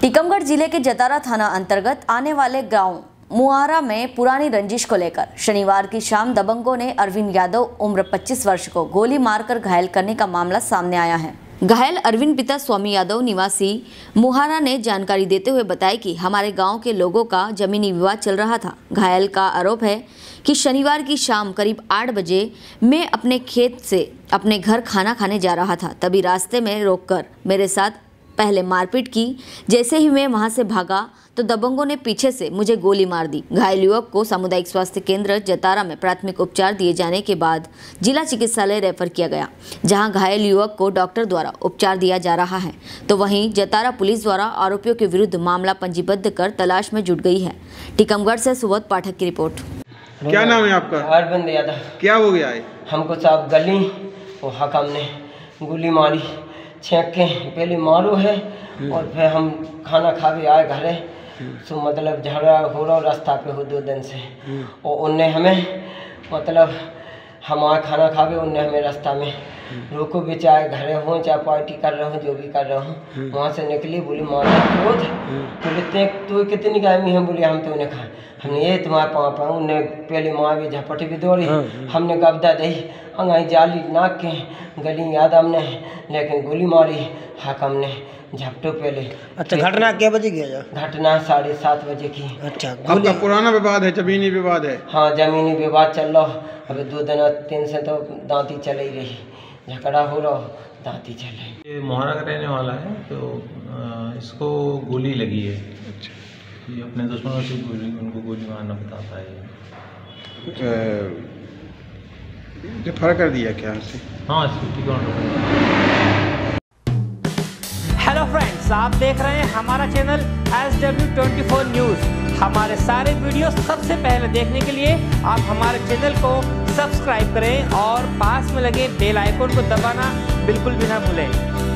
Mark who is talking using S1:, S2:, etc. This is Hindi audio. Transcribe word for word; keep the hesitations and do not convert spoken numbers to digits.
S1: टीकमगढ़ जिले के जतारा थाना अंतर्गत आने वाले गांव मुहारा में पुरानी रंजिश को लेकर शनिवार की शाम दबंगों ने अरविंद यादव उम्र पच्चीस वर्ष को गोली मारकर घायल करने का मामला सामने आया है। घायल अरविंद पिता स्वामी यादव निवासी मुहारा ने जानकारी देते हुए बताया कि हमारे गांव के लोगों का जमीनी विवाद चल रहा था। घायल का आरोप है कि शनिवार की शाम करीब आठ बजे मैं अपने खेत से अपने घर खाना खाने जा रहा था, तभी रास्ते में रोककर मेरे साथ पहले मारपीट की। जैसे ही मैं वहां से भागा तो दबंगों ने पीछे से मुझे गोली मार दी। घायल युवक को सामुदायिक स्वास्थ्य केंद्र जतारा में प्राथमिक उपचार दिए जाने के बाद जिला चिकित्सालय रेफर किया गया, जहां घायल युवक को डॉक्टर द्वारा उपचार दिया जा रहा है। तो वहीं जतारा पुलिस द्वारा आरोपियों के विरुद्ध मामला पंजीबद्ध कर तलाश में जुट गई है। टीकमगढ़ से सुबोध पाठक की रिपोर्ट।
S2: क्या नाम है आपका?
S3: अरविंद यादव।
S2: क्या हो गया है?
S3: हमको साहब गली वो हकम ने गोली मारी, छेक के पहले मारो है और फिर हम खाना खा के आए घरे। सो मतलब झगड़ा हो रहा रास्ता पे हो दो दिन से, और उनने हमें मतलब हम आए खाना खा के, उनने हमें रास्ता में रोको भी, चाहे घरे हो चाहे पार्टी कर रहे हो जो भी कर रहे हो। वहाँ से निकली, बोली मारा क्रोध, बोले तो कितनी गायमी है, बोली हम तो उन्हें खा हमने ये तुम्हारे पाँव पाँव उन्हें पहले माँ भी झपटी भी दौड़ी, हमने कब्जा दी अंगाई जाली नाक के गली याद हमने, लेकिन गोली मारी हाकम ने झपटो पहले।
S4: अच्छा, घटना क्या बजे गया?
S3: घटना साढ़े सात बजे की।
S4: अच्छा,
S2: आपका पुराना विवाद है, जमीनी विवाद है?
S3: हाँ, जमीनी विवाद चल रहा। अभी दो दिन तीन से तो दांती चल ही रही, झगड़ा हो रहा, दांती चल रही।
S5: ये मोहारा का रहने वाला है, तो इसको गोली लगी है।
S2: अच्छा,
S5: ये अपने दुश्मनों से गोली उनको गोली मारना बताता है।
S2: रेफर कर दिया क्या से?
S5: हाँ, इसको ठीक है।
S6: हेलो फ्रेंड्स, आप देख रहे हैं हमारा channel S W twenty four news. हमारे सारे वीडियो सबसे पहले देखने के लिए आप हमारे चैनल को सब्सक्राइब करें और पास में लगे बेल आइकन को दबाना बिल्कुल भी ना भूलें।